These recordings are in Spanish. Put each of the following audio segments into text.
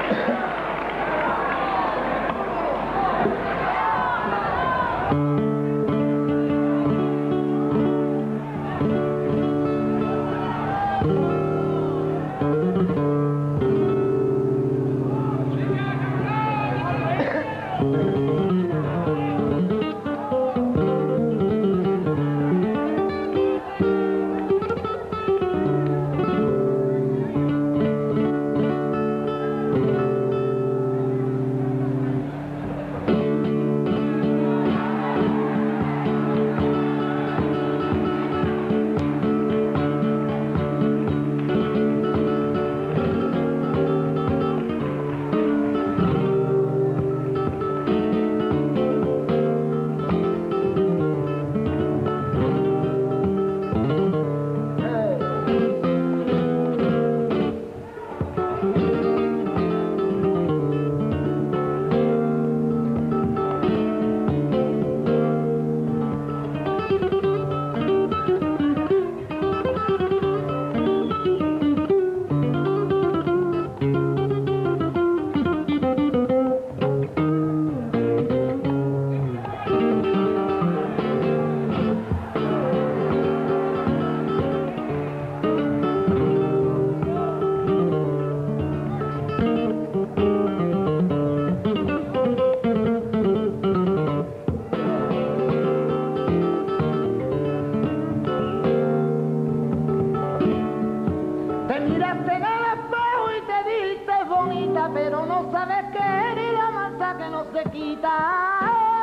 Pero no sabes que eres la masa que no se quita.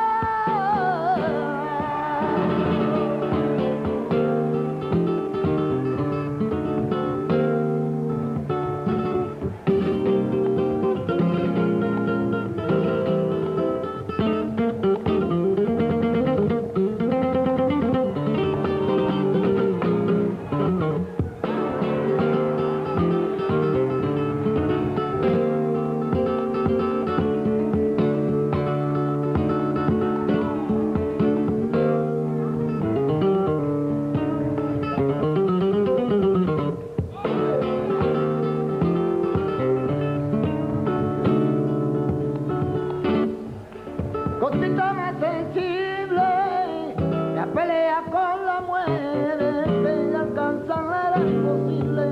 Cosita más sensible, la pelea con la muerte, de alcanzar era imposible.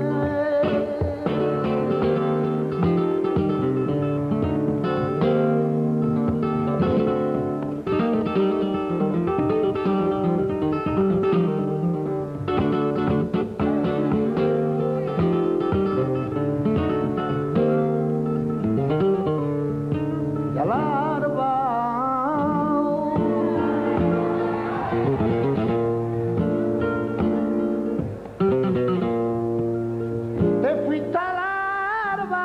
Y a la te fuiste a la alba,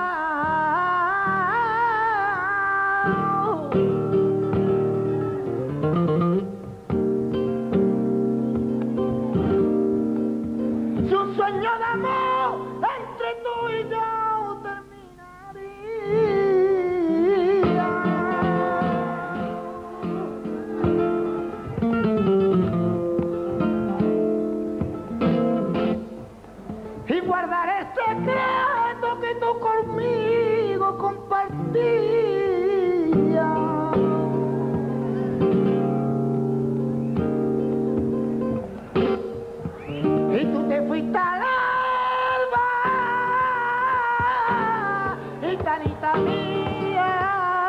su sueño de amor entre tú y yo terminaría. Y guardaré el secreto que tú conmigo compartías. Y tú te fuiste al alba, gitanita mía.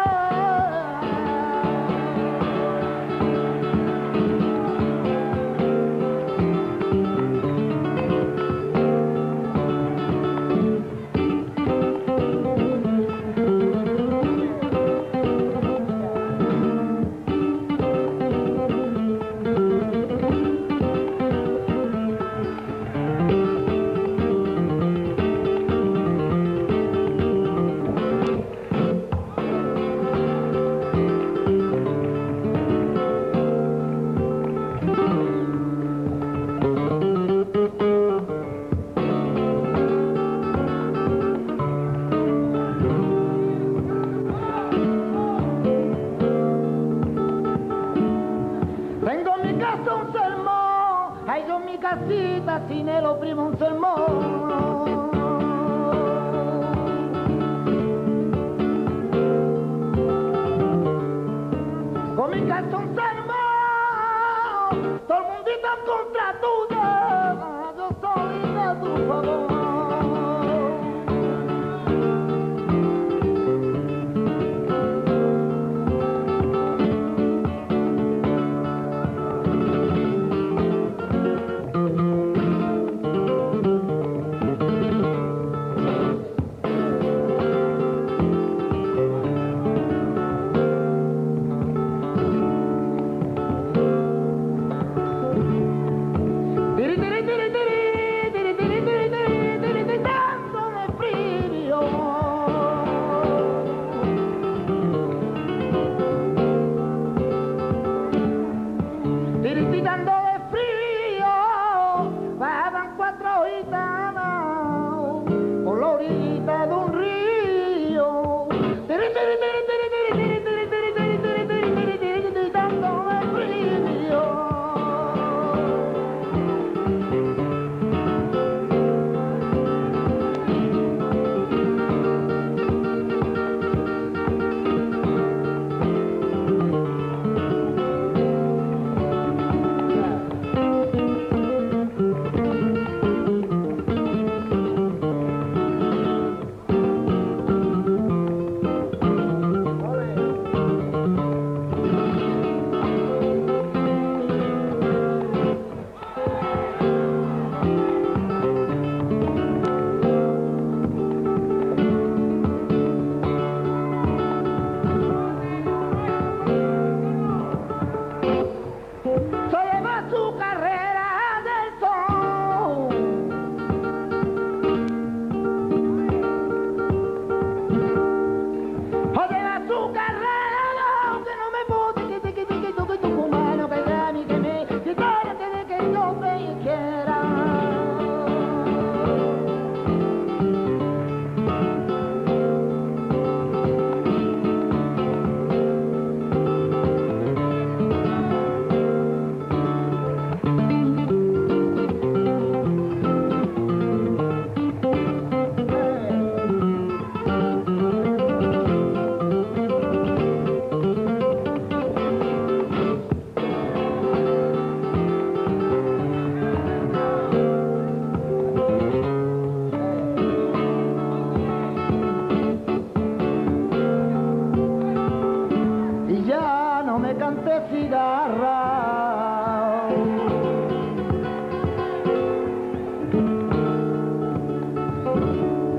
Tengo mi casa un sermón, hay yo mi casita, sin el oprimo un sermón.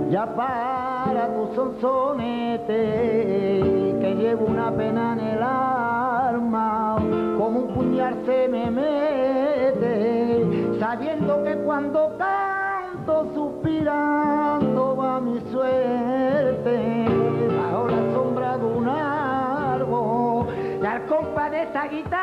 ya para tu sonsonete, que llevo una pena en el alma, como un puñal se me mete, sabiendo que cuando canto suspirando va mi suerte, bajo la sombra de un árbol, y al compás de esta guitarra